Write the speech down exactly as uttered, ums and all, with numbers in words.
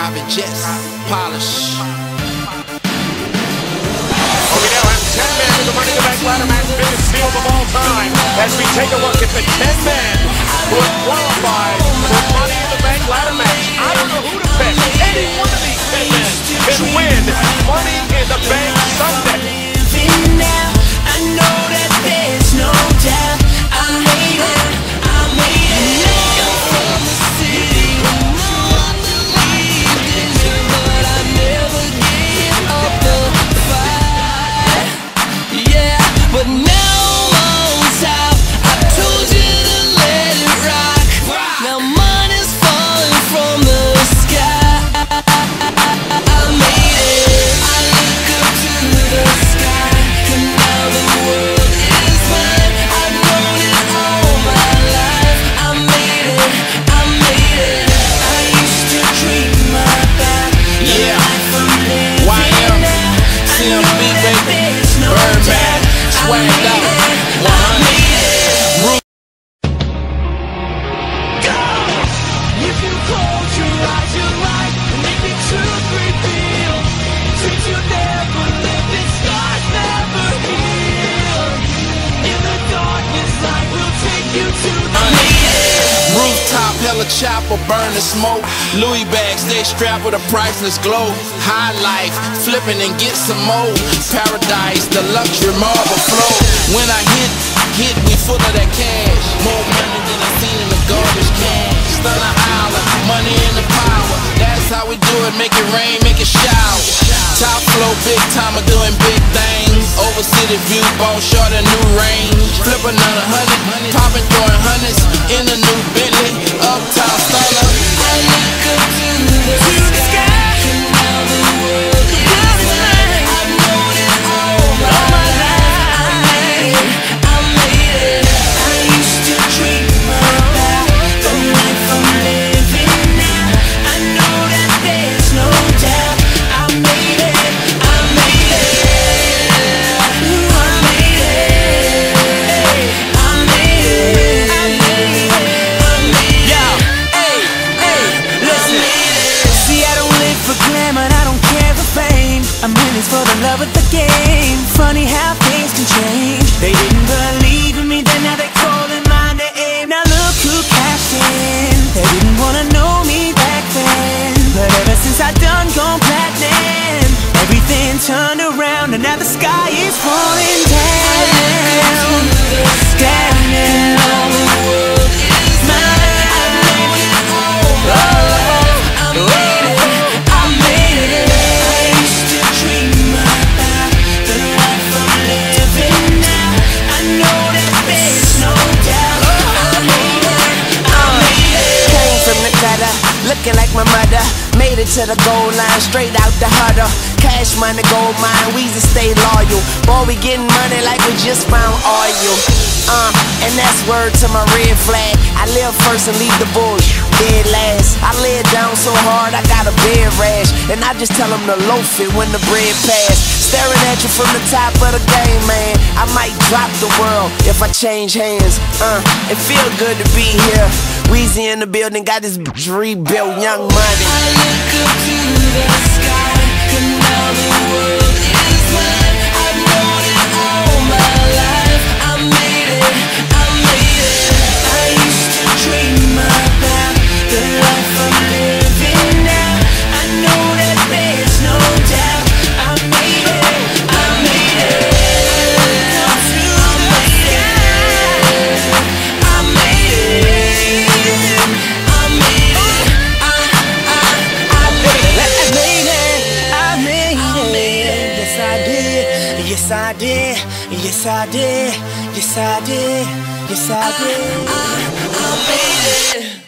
private jets, polish. We now have ten men in the Money in the Bank ladder match, biggest field of all time, as we take a look at the ten men who have qualified for Money in the Bank ladder match. I don't know who to pick. Any one of these ten men can win Money in the Bank Sunday. I know that there's no doubt. I made it, I made it. I'm from the city, but I never give up the fight. Yeah, but now I'm on top. I told you to let it rock. Now money's falling from the sky. I made it. I look up to the sky, and now the world is mine. I've known it all my life. I made it. I made it. I used to dream about the Yeah. life I'm living Y M, now. I C M know P, that baby. there's no Birdman, doubt. I swagged made out. it. one I hundred. made it. If you close your eyes, you might make me truth reveal. Since you never live, this scars never heal. In the darkness, light will take you to the Rooftop, hella chopper, burn the smoke. Louis bags, stay strapped with a priceless glow. High life, flipping and get some more. Paradise, the luxury marble flow. When I hit, hit, we full of that cash. More money than I seen in the garbage can. Stunner island, money in the power. That's how we do it, make it rain, make it shower. Top flow, big timer, doing big things. Over city view, ball short a new range. Flip another hundred, popping, throwing hundreds in a new Bentley, uptown stunner. I look up to the sky, and now the world is mine. I've known it all my life. I made it, I made it. I used to dream about the life I'm living now. I know that there's no doubt. I made it, I made it. I made it, I made it, I made it, I made it. Yo, hey, hey, listen. See, I don't live for glamour, I don't care for fame. I'm in this for the love of the game. Funny how things can change. They didn't believe in me, then now they calling my name. Now look who cashed in. They didn't wanna know me back then, but ever since I done gone platinum, everything turned around and now the sky is falling down. Down now. Looking like my mother, made it to the goal line, straight out the huddle. Cash money, gold mine, Weezy stay loyal. Boy, we getting money like we just found oil. Uh, and that's word to my red flag. I live first and leave the bullshit dead last. I lay it down so hard, I got a bed rash. And I just tell them to loaf it when the bread pass. Staring at you from the top of the game, man. I might drop the world if I change hands. Uh, it feel good to be here. Weezy in the building, got this bitch rebuilt, Young Money. I look up to the sky, and now the world is mine. I've known it all my life. I made it, I made it. I used to dream about the life I'm living now. I know that there's no doubt. I made it, I made it. I look up to the sky, I made it. Yes, I did, yes, I did, yes, I did, yes, I did. I, I, I made it.